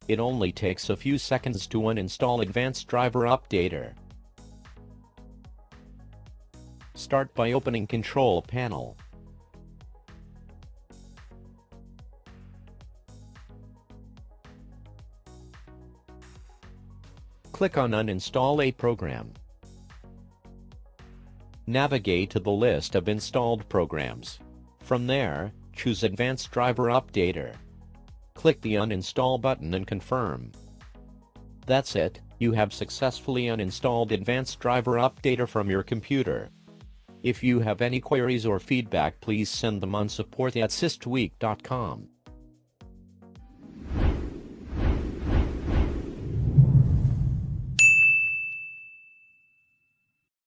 It only takes a few seconds to uninstall Advanced Driver Updater. Start by opening Control Panel. Click on Uninstall a program. Navigate to the list of installed programs. From there, choose Advanced Driver Updater. Click the Uninstall button and confirm. That's it, you have successfully uninstalled Advanced Driver Updater from your computer. If you have any queries or feedback, please send them on support@systweak.com.